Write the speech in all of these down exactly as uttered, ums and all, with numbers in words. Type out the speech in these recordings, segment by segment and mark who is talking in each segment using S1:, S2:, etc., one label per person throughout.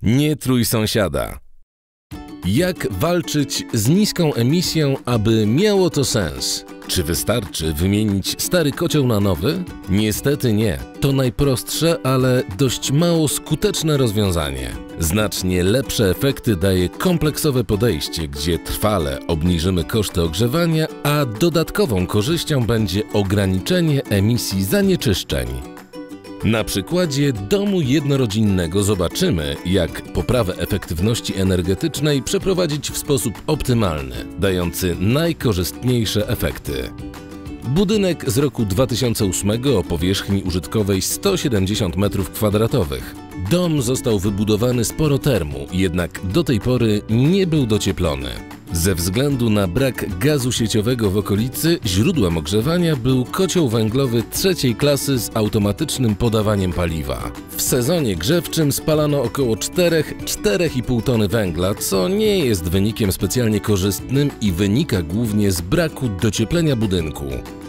S1: Nie trój sąsiada. Jak walczyć z niską emisją, aby miało to sens? Czy wystarczy wymienić stary kocioł na nowy? Niestety nie. To najprostsze, ale dość mało skuteczne rozwiązanie. Znacznie lepsze efekty daje kompleksowe podejście, gdzie trwale obniżymy koszty ogrzewania, a dodatkową korzyścią będzie ograniczenie emisji zanieczyszczeń. Na przykładzie domu jednorodzinnego zobaczymy, jak poprawę efektywności energetycznej przeprowadzić w sposób optymalny, dający najkorzystniejsze efekty. Budynek z roku dwa tysiące ósmego o powierzchni użytkowej sto siedemdziesiąt metrów kwadratowych. Dom został wybudowany z porotermu, jednak do tej pory nie był docieplony. Ze względu na brak gazu sieciowego w okolicy źródłem ogrzewania był kocioł węglowy trzeciej klasy z automatycznym podawaniem paliwa. W sezonie grzewczym spalano około cztery do czterech i pół tony węgla, co nie jest wynikiem specjalnie korzystnym i wynika głównie z braku docieplenia budynku.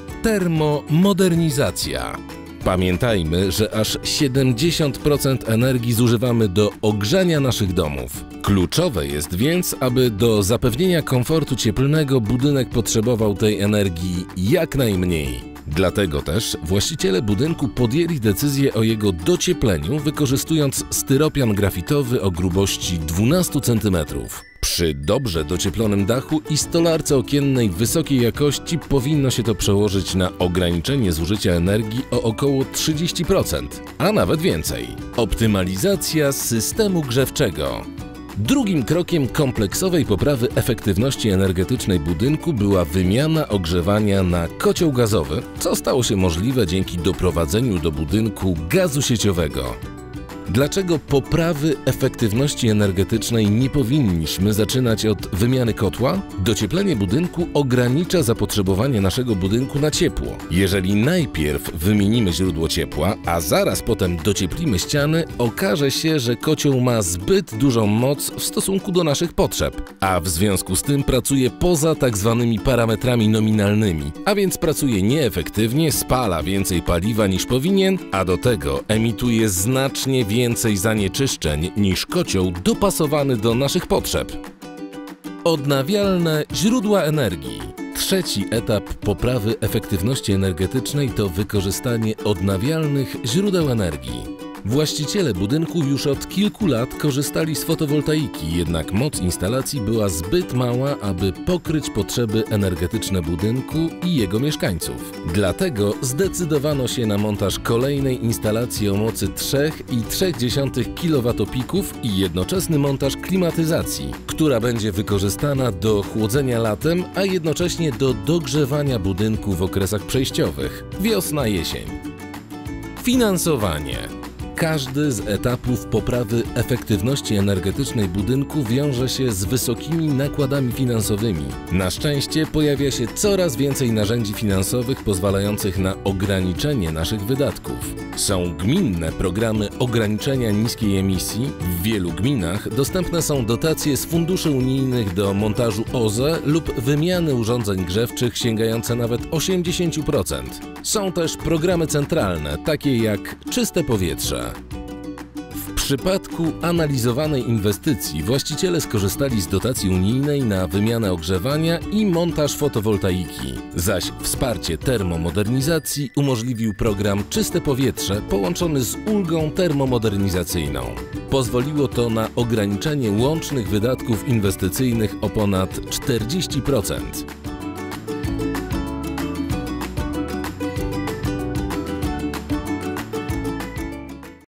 S1: Termomodernizacja. Pamiętajmy, że aż siedemdziesiąt procent energii zużywamy do ogrzania naszych domów. Kluczowe jest więc, aby do zapewnienia komfortu cieplnego budynek potrzebował tej energii jak najmniej. Dlatego też właściciele budynku podjęli decyzję o jego dociepleniu, wykorzystując styropian grafitowy o grubości dwanaście centymetrów. Przy dobrze docieplonym dachu i stolarce okiennej wysokiej jakości powinno się to przełożyć na ograniczenie zużycia energii o około trzydzieści procent, a nawet więcej. Optymalizacja systemu grzewczego. Drugim krokiem kompleksowej poprawy efektywności energetycznej budynku była wymiana ogrzewania na kocioł gazowy, co stało się możliwe dzięki doprowadzeniu do budynku gazu sieciowego. Dlaczego poprawy efektywności energetycznej nie powinniśmy zaczynać od wymiany kotła? Docieplenie budynku ogranicza zapotrzebowanie naszego budynku na ciepło. Jeżeli najpierw wymienimy źródło ciepła, a zaraz potem docieplimy ściany, okaże się, że kocioł ma zbyt dużą moc w stosunku do naszych potrzeb, a w związku z tym pracuje poza tak zwanymi parametrami nominalnymi, a więc pracuje nieefektywnie, spala więcej paliwa niż powinien, a do tego emituje znacznie więcej więcej zanieczyszczeń niż kocioł dopasowany do naszych potrzeb. Odnawialne źródła energii. Trzeci etap poprawy efektywności energetycznej to wykorzystanie odnawialnych źródeł energii. Właściciele budynku już od kilku lat korzystali z fotowoltaiki, jednak moc instalacji była zbyt mała, aby pokryć potrzeby energetyczne budynku i jego mieszkańców. Dlatego zdecydowano się na montaż kolejnej instalacji o mocy trzy przecinek trzy kilowatopików i jednoczesny montaż klimatyzacji, która będzie wykorzystana do chłodzenia latem, a jednocześnie do dogrzewania budynku w okresach przejściowych – wiosna-jesień. Finansowanie. Każdy z etapów poprawy efektywności energetycznej budynku wiąże się z wysokimi nakładami finansowymi. Na szczęście pojawia się coraz więcej narzędzi finansowych pozwalających na ograniczenie naszych wydatków. Są gminne programy ograniczenia niskiej emisji. W wielu gminach dostępne są dotacje z funduszy unijnych do montażu O Z E lub wymiany urządzeń grzewczych sięgające nawet osiemdziesiąt procent. Są też programy centralne, takie jak Czyste powietrze. W przypadku analizowanej inwestycji właściciele skorzystali z dotacji unijnej na wymianę ogrzewania i montaż fotowoltaiki, zaś wsparcie termomodernizacji umożliwił program Czyste powietrze połączony z ulgą termomodernizacyjną. Pozwoliło to na ograniczenie łącznych wydatków inwestycyjnych o ponad czterdzieści procent.